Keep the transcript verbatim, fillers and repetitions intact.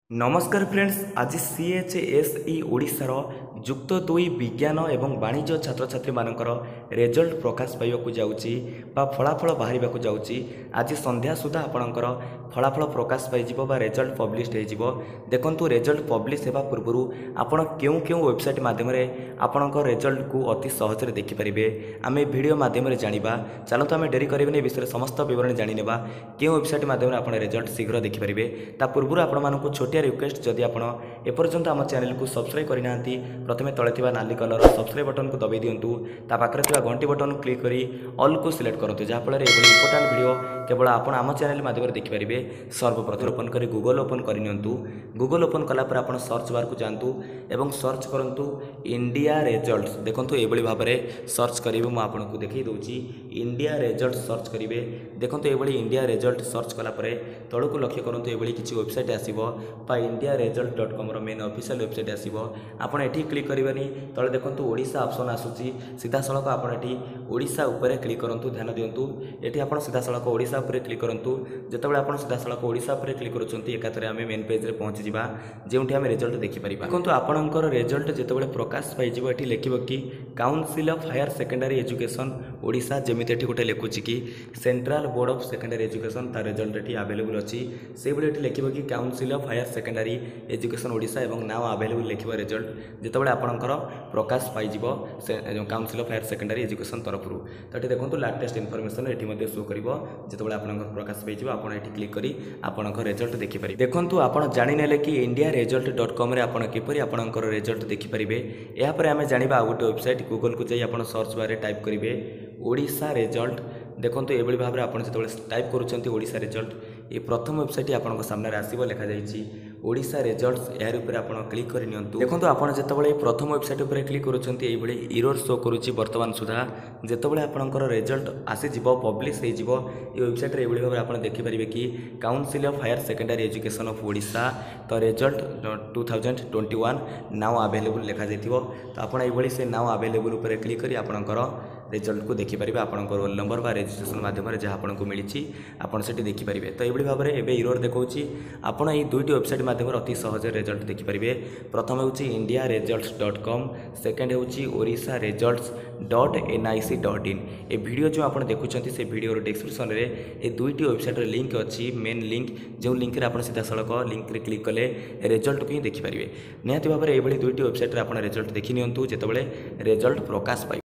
नमस्कार फ्रेंड्स, आज C H S E ओडिशार जुक्त दुई विज्ञान एवं वाणिज्य छात्र छात्री मानकर रेजल्ट प्रकाश पाइबाकू जाउची बा फलाफल बाहरिबाकू जाउची। आज संध्या सुधा आपणकर फलाफल प्रकाश पाइजिबो बा रेजल्ट पब्लिश होइजिबो। देखंतु रेजल्ट पब्लिश हेबा पूर्वरु आपण केउ केउ वेबसाइट माध्यम रे आपणकर रेजल्ट को अति सहज रे देखि परिबे। आमे वीडियो माध्यम रे जानिबा। चलतो आमे डेरी करिबेनी विषय समस्त विवरण जानि नेबा। केउ वेबसाइट माध्यम रे आपण रेजल्ट शीघ्र देखि परिबे। ता पूर्वरु आपण मानकु छोटिया रिक्वेस्ट, जदि आपण एपर्यंत आम चैनल को सब्सक्राइब करना प्रथमे तले थिबा नाली कलर सब्सक्राइब बटन को दबाई दिंतु। ता पाखरे थिबा घंटी बटन को क्लिक करी ऑल को सिलेक्ट करंतु, जहाँ फल एभली इंपोर्टेंट वीडियो केवल आपण आम चैनल माध्यम देखिपारे। सर्वप्रथम ओपन करी गूगल ओपन करनियंतु। गूगल ओपन कला पर आपण सर्च बार को जातु एवं सर्च करंतु इंडिया रिजल्ट्स। देखंतु एभली भाबरे सर्च करिवे। मु आपनको देखै दउची इंडिया रिजल्ट सर्च करिवे। देखंतु एभली इंडिया रिजल्ट सर्च कला परे तळको लक्ष्य करंतु एभली किछि वेबसाइट आसीबो बा इंडिया रिजल्ट डॉट कॉम रो मेन ऑफिशियल वेबसाइट आसीबो। आपण एठी क्लिक करिवेनी। तळे देखंतु ओडिसा ऑप्शन आसुची। सीधा सळक आपण एठी ओडिसा ऊपर क्लिक करंतु। ध्यान दियंतु, एठी आपण सीधा सळक ओडिसा ऊपर क्लिक करंतु। जेतेबेले आपण सीधा सळक ओडिसा ऊपर क्लिक करूछंती, एकाथरे आमे मेन पेज रे पहुंची जिबा, जेउठी आमे रिजल्ट देखि परिबा। देखंतु आपणकर रिजल्ट जेतेबेले प्रकाश पाइ जिवो, एठी लेखिबो कि council of higher secondary education Odisha. जेमिति एठी गोटे लेखुची कि central board of secondary education, ता रिजल्ट एठी अवेलेबल अछि। सेबले एठी लेखिबो कि council of higher secondary education Odisha एवं नाउ अवेलेबल लिखिबो रिजल्ट। जेतेबेले आपणकर प्रकाश पाइ जिवो council of higher secondary education तरफरु, तो एठी देखंतु लेटेस्ट इन्फॉर्मेशन एठी मध्ये शो करिवो। जेतेबेले आपणकर प्रकाश पाइ जिवो, आपण एठी क्लिक करी आपणकर रिजल्ट देखि परिबे। देखंतु आपण जानि नेले कि इंडिया रिजल्ट डॉट कॉम रे आपण किपरि आपणकर रिजल्ट देखि परिबे। एहा पर आमे जानिबा आ गोटे वेबसाइट। गूगल को जाई आपण सर्च बार रे टाइप करिवे ओडिशा रिजल्ट। देखंतु एभली भाबरे आपण जेतेबेले टाइप करूछंती ओडिशा रिजल्ट, ये प्रथम वेबसाइट आपन सामने आसीबो। लेखा जाइछि ओडिशा रिजल्ट्स। यार ऊपर आपण क्लिक कर नियंतु। देखंतु आपण जेतेबेले प्रथम वेबसाइट ऊपर क्लिक करूछंती, एभली एरर शो करूछि वर्तमान सुधा। जेतेबेले आपनकर रिजल्ट आसी जिवो, पब्लिश हे जिवो, ए वेबसाइट रे एभली भाबरे आपण देखि परिबे कि council of higher secondary education of Odisha, तो result two thousand twenty one now available लेखा जाइथिबो। तो आपण एभली से नाउ अवेलेबल ऊपर क्लिक करी आपनकर रिजल्ट को देखि परिबे। आपनकर रोल नंबर बा रजिस्ट्रेशन माध्यम रे जहाँ आपनको मिलिछि आपण सेठी देखि परिबे। तो एभली भाबरे एबे एरर देखौछि। आपण ए दुईटी वेबसाइट माध्यम रे अति सहज रिजल्ट देखि परिबे। प्रथम हेउछि India results dot com, second हेउछि Odisha results dot N I C dot in. ए वीडियो जो आपण देखुछंती से वीडियो रो डिस्क्रिप्शन रे ए दुईटी वेबसाइट रे लिंक अछि। मेन लिंक जो लिंक रे आपण सीधा सळक लिंक रे क्लिक कले रिजल्ट को ही देखि परिबे। निहाती भाबरे एभली दुईटी वेबसाइट रे आपण रिजल्ट देखि नियंतु जेतेबेले रिजल्ट प्रकाश पाइ।